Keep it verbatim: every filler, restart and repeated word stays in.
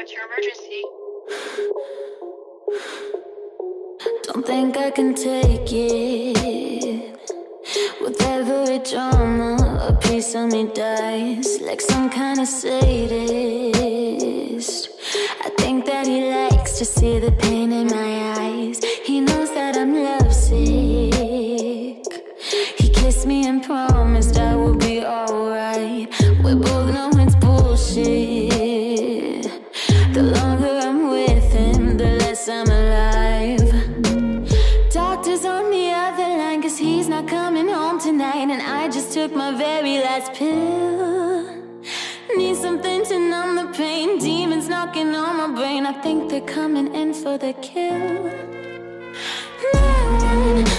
What's your emergency? Don't think I can take it. With every drama, a piece of me dies, like some kind of sadist. I think that he likes to see the pain in my eyes. He knows that I'm lovesick. He kissed me and promised I would be alright. We both know it's bullshit. The longer I'm with him, the less I'm alive. Doctor's on the other line, cause he's not coming home tonight. And I just took my very last pill. Need something to numb the pain. Demons knocking on my brain. I think they're coming in for the kill. nine one